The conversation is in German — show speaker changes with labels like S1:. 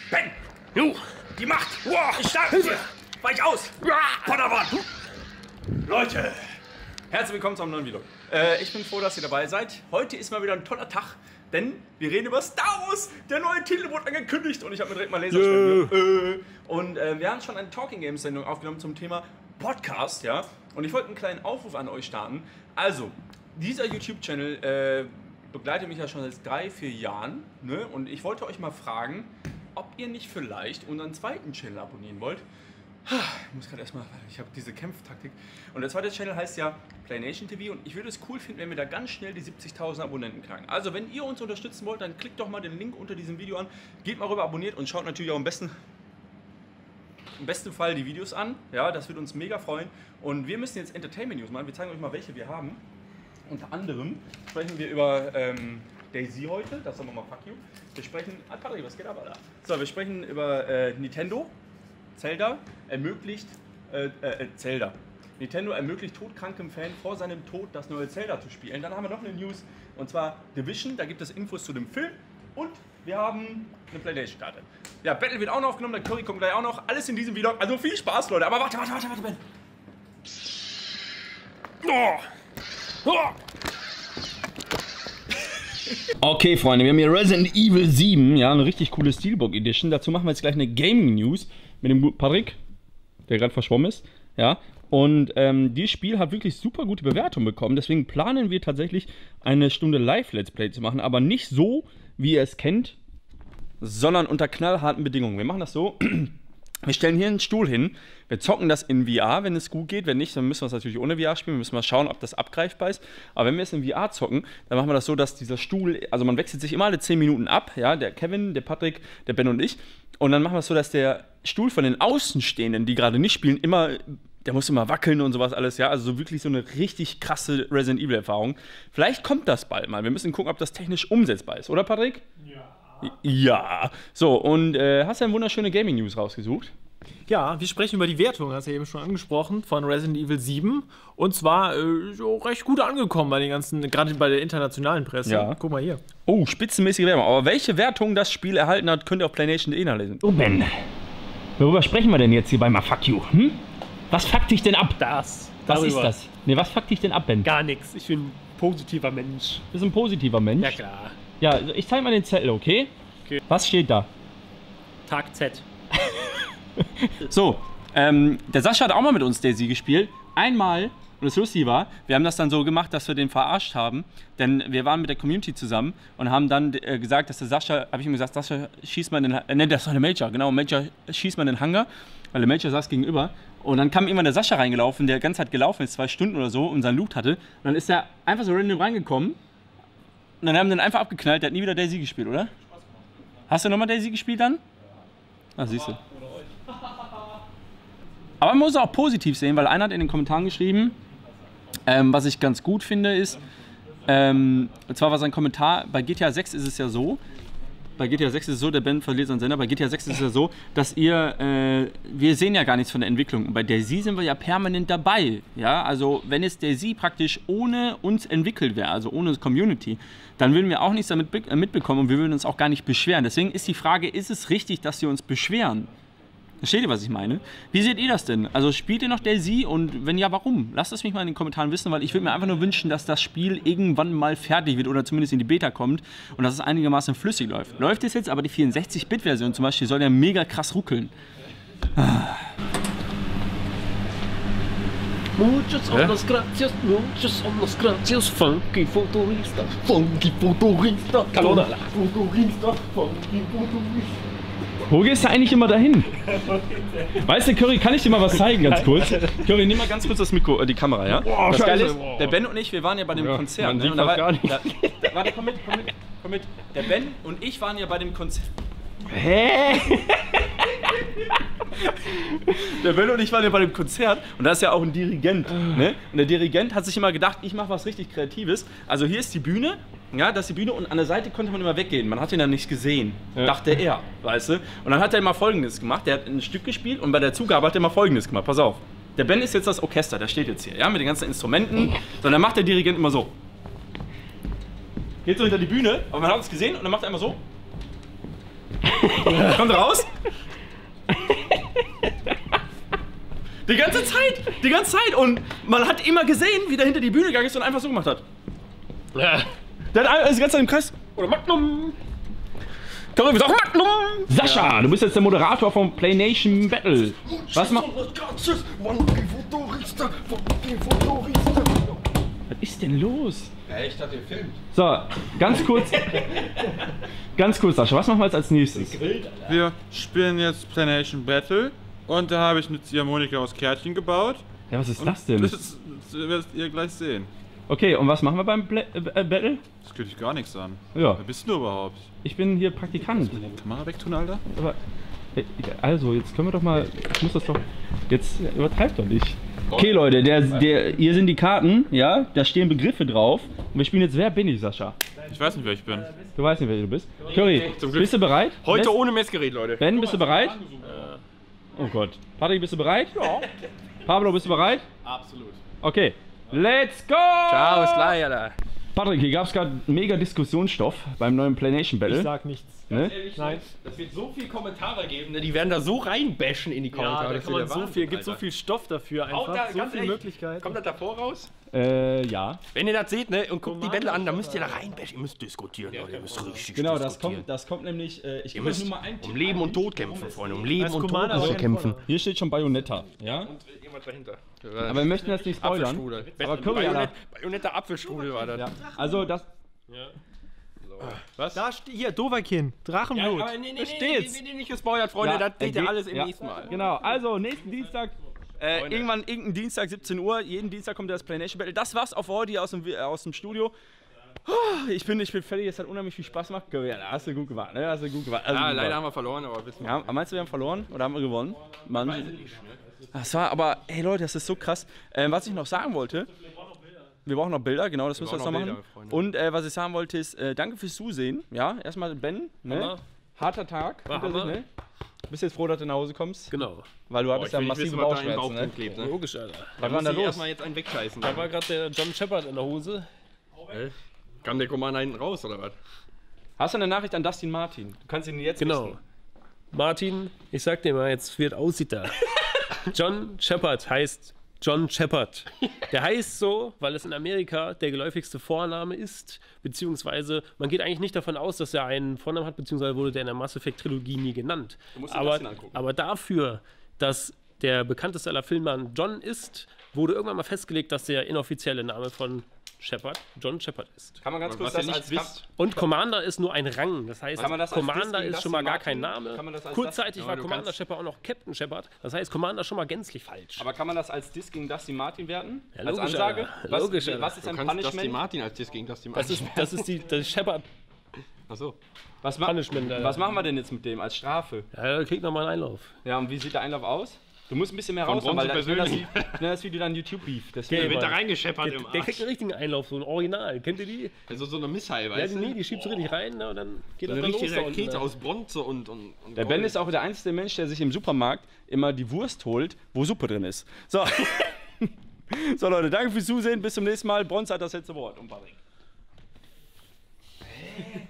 S1: Ben! Du! Die Macht! Ich stark! Hilfe! Weich aus! Padawan! Leute! Herzlich willkommen zu einem neuen Video. Ich bin froh, dass ihr dabei seid. Heute ist mal wieder ein toller Tag, denn wir reden über Star Wars. Der neue Titel wurde angekündigt und ich habe mir direkt mal Laserschwert. Und wir haben schon eine Talking Games Sendung aufgenommen zum Thema Podcast, ja. Und ich wollte einen kleinen Aufruf an euch starten. Also, dieser YouTube-Channel begleitet mich ja schon seit 3-4 Jahren, ne? Und ich wollte euch mal fragen, ob ihr nicht vielleicht unseren zweiten Channel abonnieren wollt. Ich muss gerade erstmal, ich habe diese Kämpftaktik. Und der zweite Channel heißt ja PlayNation TV und ich würde es cool finden, wenn wir da ganz schnell die 70.000 Abonnenten knacken. Also wenn ihr uns unterstützen wollt, dann klickt doch mal den Link unter diesem Video an, geht mal rüber, abonniert und schaut natürlich auch im besten Fall die Videos an. Ja, das würde uns mega freuen. Und wir müssen jetzt Entertainment News machen. Wir zeigen euch mal, welche wir haben. Unter anderem sprechen wir über Daisy heute, das sagen wir mal fuck you. Wir sprechen, Patrick, was geht ab, Alter? So, wir sprechen über Nintendo. Zelda ermöglicht Nintendo ermöglicht todkrankem Fan vor seinem Tod das neue Zelda zu spielen. Dann haben wir noch eine News und zwar Division, da gibt es Infos zu dem Film und wir haben eine Playstation-Karte. Ja, Battle wird auch noch aufgenommen, der Curry kommt gleich auch noch. Alles in diesem Vlog, also viel Spaß, Leute. Aber warte, Ben. Okay, Freunde, wir haben hier Resident Evil 7, ja, eine richtig coole Steelbook Edition. Dazu machen wir jetzt gleich eine Gaming News mit dem Patrick, der gerade verschwommen ist, ja. Und dieses Spiel hat wirklich super gute Bewertungen bekommen. Deswegen planen wir tatsächlich eine Stunde Live-Let's Play zu machen, aber nicht so, wie ihr es kennt, sondern unter knallharten Bedingungen. Wir machen das so. Wir stellen hier einen Stuhl hin, wir zocken das in VR, wenn es gut geht. Wenn nicht, dann müssen wir es natürlich ohne VR spielen. Wir müssen mal schauen, ob das abgreifbar ist. Aber wenn wir es in VR zocken, dann machen wir das so, dass dieser Stuhl, also man wechselt sich immer alle 10 Minuten ab, ja, der Kevin, der Patrick, der Ben und ich. Und dann machen wir es so, dass der Stuhl von den Außenstehenden, die gerade nicht spielen, immer, der muss immer wackeln und sowas alles, ja. Also so wirklich so eine richtig krasse Resident Evil Erfahrung. Vielleicht kommt das bald mal. Wir müssen gucken, ob das technisch umsetzbar ist, oder Patrick? Ja. Ja, so und hast du eine wunderschöne Gaming News rausgesucht?
S2: Ja, wir sprechen über die Wertung, hast du ja eben schon angesprochen, von Resident Evil 7. Und zwar so recht gut angekommen bei den ganzen, gerade bei der internationalen Presse.
S1: Ja.
S2: Guck mal hier.
S1: Oh, spitzenmäßige Werbung. Aber welche Wertung das Spiel erhalten hat, könnt ihr auf PlayNation.de nachlesen.
S3: Oh Ben, worüber sprechen wir denn jetzt hier bei Fuck You? Hm? Was fuckt dich denn ab?
S2: Was
S3: ist das? Ne, was fuckt dich denn ab, Ben?
S2: Gar nichts. Ich bin ein positiver Mensch.
S3: Du bist ein positiver Mensch?
S2: Ja, klar.
S3: Ja, ich zeig mal den Zettel, okay?
S2: Okay.
S3: Was steht da?
S2: Tag Z.
S1: So, der Sascha hat auch mal mit uns Daisy gespielt. Einmal, und das Lustige war, wir haben das dann so gemacht, dass wir den verarscht haben. Denn wir waren mit der Community zusammen und haben dann gesagt, dass der Sascha, habe ich ihm gesagt, Sascha, schieß mal in den, ne, das war der Major, genau, Major, schieß mal in den Hangar, weil der Major saß gegenüber. Und dann kam irgendwann der Sascha reingelaufen, der die ganze Zeit gelaufen ist, 2 Stunden oder so, und seinen Loot hatte. Und dann ist er einfach so random reingekommen. Und dann haben wir den einfach abgeknallt, der hat nie wieder Daisy gespielt, oder? Hast du nochmal Daisy gespielt dann? Ah, siehst du. Aber man muss es auch positiv sehen, weil einer hat in den Kommentaren geschrieben, was ich ganz gut finde ist, und zwar war sein Kommentar, bei GTA 6 ist es ja so, der Ben verliert seinen Sender, bei GTA 6 ist es ja so, dass wir sehen ja gar nichts von der Entwicklung. Und bei Daisy sind wir ja permanent dabei. Ja? Also wenn es Daisy praktisch ohne uns entwickelt wäre, also ohne Community, dann würden wir auch nichts damit mitbekommen und wir würden uns auch gar nicht beschweren. Deswegen ist die Frage, ist es richtig, dass wir uns beschweren? Versteht ihr, was ich meine? Wie seht ihr das denn? Also spielt ihr noch Daisy und wenn ja, warum? Lasst es mich mal in den Kommentaren wissen, weil ich würde mir einfach nur wünschen, dass das Spiel irgendwann mal fertig wird oder zumindest in die Beta kommt und dass es einigermaßen flüssig läuft. Läuft es jetzt, aber die 64-Bit-Version zum Beispiel soll ja mega krass ruckeln.
S3: Muchos son los gracias, funky futurista, funky futurista, futurista, funky futurista. Wo gehst du eigentlich immer dahin? Weißt du, Curry, kann ich dir mal was zeigen, ganz kurz?
S1: Curry, nimm mal ganz kurz das Mikro, die Kamera, ja?
S3: Boah,
S1: das Geile ist,
S3: boah.
S1: der Ben und ich, wir waren ja bei dem Konzert.
S3: Man
S1: Ne?
S3: sieht
S1: Und da war,
S3: gar nicht.
S1: Warte, komm mit. Der Ben und ich waren ja bei dem Konzert.
S3: Hä?
S1: Der Ben und ich waren ja bei dem Konzert und da ist ja auch ein Dirigent. Ne? Und der Dirigent hat sich immer gedacht, ich mache was richtig Kreatives. Also hier ist die Bühne, ja, das ist die Bühne und an der Seite konnte man immer weggehen. Man hat ihn dann nicht gesehen, dachte er, weißt du. Und dann hat er immer Folgendes gemacht, der hat ein Stück gespielt und bei der Zugabe hat er immer Folgendes gemacht, pass auf. Der Ben ist jetzt das Orchester, der steht jetzt hier, ja, mit den ganzen Instrumenten. So, dann macht der Dirigent immer so. Geht so hinter die Bühne, aber man hat es gesehen und dann macht er immer so.
S2: Kommt raus. Die ganze Zeit. Und man hat immer gesehen, wie der hinter die Bühne gegangen ist und einfach so gemacht hat.
S3: Ja.
S2: Der hat alles die ganze Zeit im Kreis.
S3: Oder Magnum. Kann man auch Magnum.
S1: Sascha, du bist jetzt der Moderator vom Play Nation Battle. Was ist denn los?
S4: Ja, ich dachte, ihr filmt.
S1: So, ganz kurz, Sascha, was machen wir jetzt als nächstes?
S5: Wir spielen jetzt Play Nation Battle und da habe ich eine Ziehharmonika aus Kärtchen gebaut.
S1: Ja, was ist das denn?
S5: Das werdet ihr gleich sehen.
S1: Okay, und was machen wir beim Battle?
S5: Das geht dich gar nichts an.
S1: Ja,
S5: Wer bist du überhaupt?
S1: ich bin hier Praktikant.
S5: Kamera wegtun, Alter?
S1: Aber, also, jetzt können wir doch mal, ich muss das doch, jetzt übertreibt doch nicht. Okay, Leute, hier sind die Karten, ja, da stehen Begriffe drauf. Und wir spielen jetzt Wer bin ich, Sascha?
S5: Ich weiß nicht, wer ich bin.
S1: Du weißt nicht, wer du bist. Curry, bist du bereit?
S3: Heute ohne Messgerät, Leute.
S1: Ben, bist du bereit? Oh Gott. Patrick, bist du bereit? Ja. Pablo, bist du bereit?
S4: Absolut.
S1: Okay, let's go!
S3: Ciao, bis gleich, Alter.
S1: Patrick, hier gab es gerade mega Diskussionsstoff beim neuen Play Nation Battle.
S2: Ich sag nichts.
S1: Ne?
S2: Nein.
S3: Das wird so viel Kommentare geben, ne? Die werden da so reinbashen in die
S2: Ja,
S3: Kommentare.
S2: da
S3: Das
S2: kann
S3: wird
S2: man
S3: der
S2: so
S3: Wahnsinn,
S2: viel, gibt
S3: Alter.
S2: so viel Stoff dafür
S3: Auch
S2: einfach,
S3: da,
S2: so
S3: ganz
S2: viele
S3: ehrlich,
S2: Möglichkeiten.
S3: Kommt das davor raus?
S1: Ja.
S3: Wenn ihr das seht, ne, und guckt die Battle an, dann müsst ihr da reinbashen. Ihr müsst diskutieren, Leute. Ihr müsst richtig
S1: Genau,
S3: diskutieren.
S1: das kommt nämlich, ich
S3: Ihr
S1: gebe euch
S3: müsst
S1: nur mal einen Tipp.
S3: um Leben und Tod kämpfen, Freunde. Um Leben
S2: Als
S3: und Tod
S2: Commander
S3: müsst ihr
S2: aber
S3: kämpfen.
S1: Hier steht schon Bayonetta, ja?
S3: Und irgendwas dahinter.
S1: Aber wir möchten das nicht spoilern.
S3: Apfelstrudel.
S1: Aber Curry, Alter.
S3: Bayonetter Apfelstrudel war das.
S1: Ja. Also das,
S3: Was?
S2: Da steht hier, Doverkin, Drachenblut.
S3: Da
S2: steht's.
S3: Wird nicht gespoilert, Freunde.
S1: Ja,
S3: Das seht ihr alles im
S1: ja,
S3: nächsten Mal.
S1: Genau, also nächsten Dienstag, irgendein Dienstag 17 Uhr, jeden Dienstag kommt das Play Nation Battle. Das war's auf heute hier aus dem Studio. Ich bin fertig, es hat unheimlich viel Spaß gemacht. Ja, hast du gut gemacht, ne? Hast du gut gemacht.
S3: Ja, leider haben wir verloren, aber wissen wir.
S1: Ja, meinst du, wir haben verloren oder haben wir gewonnen? Mann. Das war aber, hey Leute, das ist so krass. Was ich noch sagen wollte, wir brauchen noch Bilder, genau, das müssen wir jetzt noch machen.
S3: Bilder, Freunde.
S1: Und was ich sagen wollte ist, danke fürs Zusehen. Ja, erstmal Ben, ne?
S3: Hammer.
S1: Harter Tag.
S3: War
S1: hinter sich,
S3: Hammer.
S1: ne? Bist jetzt froh, dass du nach Hause kommst?
S3: Genau.
S1: Weil du hattest ja massive Bauchschmerzen, ne?
S3: Klebt, ne?
S2: Logisch, Alter.
S1: Was war denn da los?
S3: Erstmal jetzt einen wegscheißen.
S2: Da war gerade der John Shepard in der Hose.
S3: Kam der Commander hinten raus, oder was?
S1: Hast du eine Nachricht an Dustin Martin? Du kannst ihn jetzt
S2: Genau.
S1: wissen.
S2: Martin, ich sag dir mal jetzt, wie es aussieht da. John Shepard heißt John Shepard. Der heißt so, weil es in Amerika der geläufigste Vorname ist, beziehungsweise man geht eigentlich nicht davon aus, dass er einen Vornamen hat, beziehungsweise wurde der in der Mass Effect Trilogie nie genannt.
S1: musst dir das denn angucken.
S2: Aber dafür, dass der bekannteste aller Filmmann John ist, wurde irgendwann mal festgelegt, dass der inoffizielle Name von Shepard John Shepard ist.
S1: Kann man ganz kurz
S3: Was ihr
S1: das
S3: nicht
S1: als
S3: wisst.
S2: Und Commander ist nur ein Rang. Das heißt,
S1: Kann man das als
S2: Commander
S1: Disney
S2: ist schon mal gar
S1: Dustin
S2: kein
S1: Martin?
S2: Name.
S1: Kann man das als
S2: Kurzzeitig
S3: Ja,
S2: war
S3: du
S2: Commander
S3: kannst-
S2: Shepard auch noch Captain Shepard. Das heißt, Commander schon mal gänzlich falsch.
S1: Aber kann man das als Diss gegen Dustin Martin werten?
S2: Ja,
S1: als
S2: logisch,
S1: Ansage?
S2: Alter.
S1: Was,
S2: Logisch, Alter.
S1: was ist
S3: Du
S1: ein
S3: kannst Dustin
S1: Punishment?
S3: Martin als Diss gegen Dustin
S2: Das
S3: Martin.
S2: ist das Shepard
S3: Achso.
S1: Was,
S2: Punishment. Alter.
S1: was machen wir denn jetzt mit dem als Strafe?
S2: Ja, er kriegt nochmal einen Einlauf.
S1: Ja, und wie sieht der Einlauf aus? Du musst ein bisschen mehr
S3: Von
S1: raushauen, weil
S3: Bronze
S1: das das Video dann YouTube-Beef.
S2: Okay,
S3: Wird da
S2: Mann.
S3: reingescheppert
S2: Der,
S3: im
S2: der kriegt
S3: Arsch.
S2: einen richtigen Einlauf, so ein Original. Kennt ihr die?
S3: Also so eine Missile,
S2: Ja,
S3: weißt
S2: die,
S3: du?
S2: nee, die schiebst du richtig rein, ne, und dann geht
S3: So
S2: das
S3: eine
S2: dann los.
S3: richtige
S2: da unten,
S3: Rakete
S2: ne?
S3: aus Bronze und
S1: Der Ben ist auch der einzige Mensch, der sich im Supermarkt immer die Wurst holt, wo Suppe drin ist. So. So Leute, danke fürs Zusehen, bis zum nächsten Mal. Bronze hat das letzte Wort. Und Patrick.